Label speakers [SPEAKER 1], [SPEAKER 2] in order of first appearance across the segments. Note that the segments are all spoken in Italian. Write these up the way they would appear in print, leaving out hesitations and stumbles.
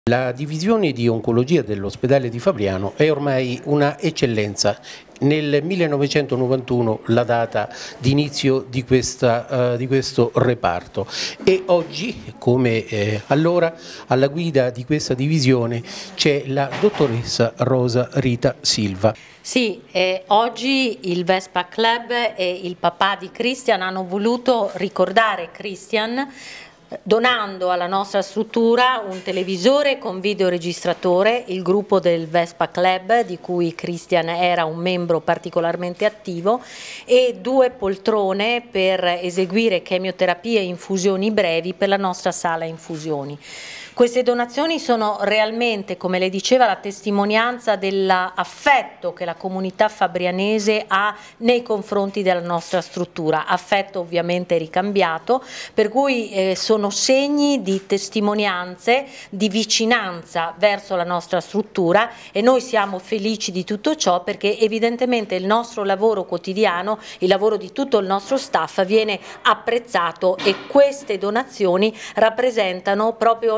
[SPEAKER 1] La divisione di oncologia dell'ospedale di Fabriano è ormai una eccellenza. Nel 1991 la data di inizio di questo reparto e oggi, come allora, alla guida di questa divisione c'è la dottoressa Rosa Rita Silva.
[SPEAKER 2] Sì, oggi il Vespa Club e il papà di Christian hanno voluto ricordare Christian donando alla nostra struttura un televisore con videoregistratore, il gruppo del Vespa Club di cui Christian era un membro particolarmente attivo, e 2 poltrone per eseguire chemioterapie e infusioni brevi per la nostra sala infusioni. Queste donazioni sono realmente, come le diceva, la testimonianza dell'affetto che la comunità fabrianese ha nei confronti della nostra struttura, affetto ovviamente ricambiato, per cui sono segni di testimonianze, di vicinanza verso la nostra struttura, e noi siamo felici di tutto ciò perché evidentemente il nostro lavoro quotidiano, il lavoro di tutto il nostro staff viene apprezzato, e queste donazioni rappresentano proprio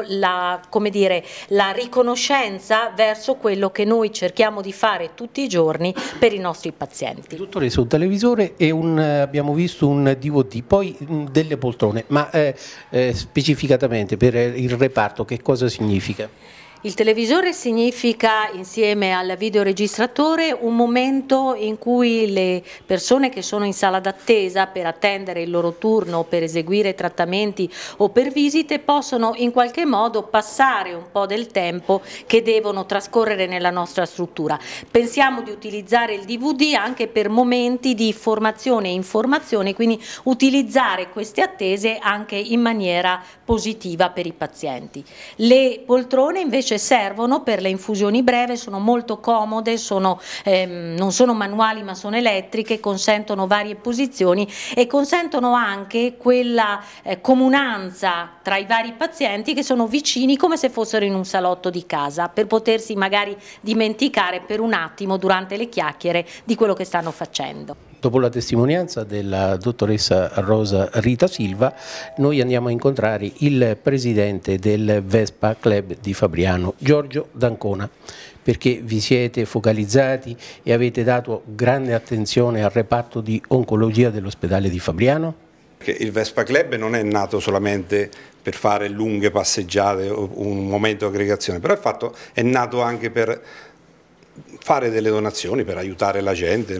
[SPEAKER 2] la riconoscenza verso quello che noi cerchiamo di fare tutti i giorni per i nostri pazienti.
[SPEAKER 1] Dottoressa, un televisore e abbiamo visto un DVD, poi delle poltrone, ma specificatamente per il reparto che cosa significa?
[SPEAKER 2] Il televisore significa, insieme al videoregistratore, un momento in cui le persone che sono in sala d'attesa per attendere il loro turno, per eseguire trattamenti o per visite, possono in qualche modo passare un po' del tempo che devono trascorrere nella nostra struttura. Pensiamo di utilizzare il DVD anche per momenti di formazione e informazione, quindi utilizzare queste attese anche in maniera positiva per i pazienti. Le poltrone invece servono per le infusioni brevi, sono molto comode, non sono manuali ma sono elettriche, consentono varie posizioni e consentono anche quella comunanza tra i vari pazienti che sono vicini come se fossero in un salotto di casa, per potersi magari dimenticare per un attimo durante le chiacchiere di quello che stanno facendo.
[SPEAKER 1] Dopo la testimonianza della dottoressa Rosa Rita Silva, noi andiamo a incontrare il presidente del Vespa Club di Fabriano, Giorgio D'Ancona, perché vi siete focalizzati e avete dato grande attenzione al reparto di oncologia dell'ospedale di Fabriano?
[SPEAKER 3] Il Vespa Club non è nato solamente per fare lunghe passeggiate o un momento di aggregazione, però è nato anche per fare delle donazioni, per aiutare la gente.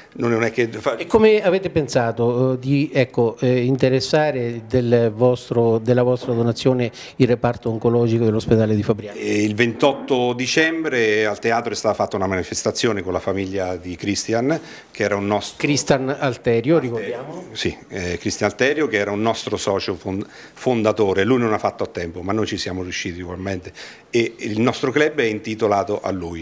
[SPEAKER 1] E come avete pensato di interessare della vostra donazione il reparto oncologico dell'ospedale di Fabriano?
[SPEAKER 3] Il 28 dicembre al teatro è stata fatta una manifestazione con la famiglia di Christian, che era un nostro...
[SPEAKER 1] Christian Alterio, ricordiamo?
[SPEAKER 3] Sì, Christian Alterio, che era un nostro socio fondatore. Lui non ha fatto a tempo, ma noi ci siamo riusciti ugualmente, e il nostro club è intitolato a lui.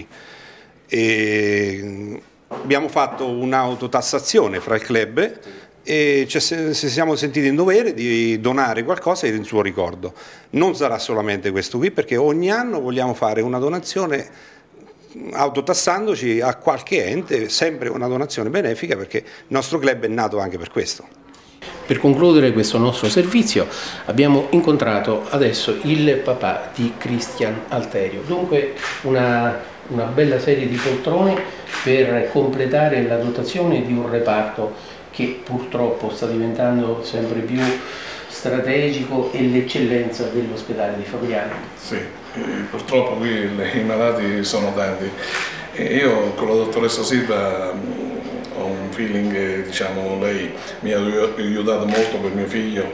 [SPEAKER 3] E abbiamo fatto un'autotassazione fra il club e ci siamo sentiti in dovere di donare qualcosa in suo ricordo. Non sarà solamente questo qui, perché ogni anno vogliamo fare una donazione autotassandoci a qualche ente, sempre una donazione benefica, perché il nostro club è nato anche per questo.
[SPEAKER 1] Per concludere questo nostro servizio abbiamo incontrato adesso il papà di Christian Alterio, dunque una bella serie di poltrone per completare la dotazione di un reparto che purtroppo sta diventando sempre più strategico e l'eccellenza dell'ospedale di Fabriano.
[SPEAKER 4] Sì, purtroppo qui i malati sono tanti. Io con la dottoressa Silva ho un feeling, diciamo, lei mi ha aiutato molto per mio figlio,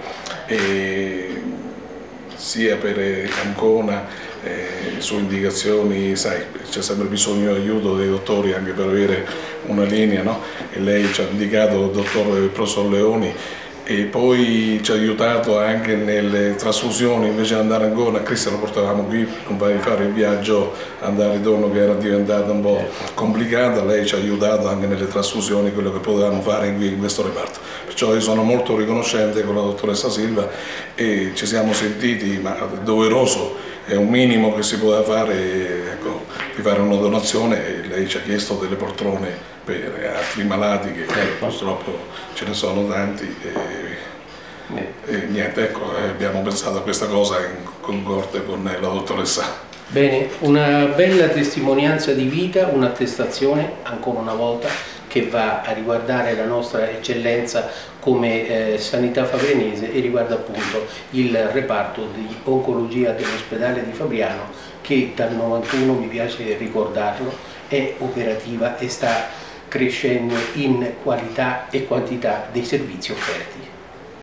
[SPEAKER 4] sia per Ancona, su indicazioni, sai, c'è sempre bisogno di aiuto dei dottori anche per avere una linea, no? E lei ci ha indicato il dottor professor Leoni, e poi ci ha aiutato anche nelle trasfusioni. Invece di andare ancora, a Cristian lo portavamo qui per fare il viaggio, andare ritorno, che era diventata un po' complicata. Lei ci ha aiutato anche nelle trasfusioni, quello che potevamo fare qui in questo reparto. Perciò io sono molto riconoscente con la dottoressa Silva, e ci siamo sentiti, ma è doveroso, è un minimo che si poteva fare, ecco, di fare una donazione, e lei ci ha chiesto delle poltrone per altri malati che purtroppo ce ne sono tanti, e niente, ecco, abbiamo pensato a questa cosa in concorde con la dottoressa.
[SPEAKER 1] Bene, una bella testimonianza di vita, un'attestazione ancora una volta che va a riguardare la nostra eccellenza come sanità fabrenese e riguarda appunto il reparto di oncologia dell'ospedale di Fabriano che dal 91, mi piace ricordarlo, è operativa e sta crescendo in qualità e quantità dei servizi offerti.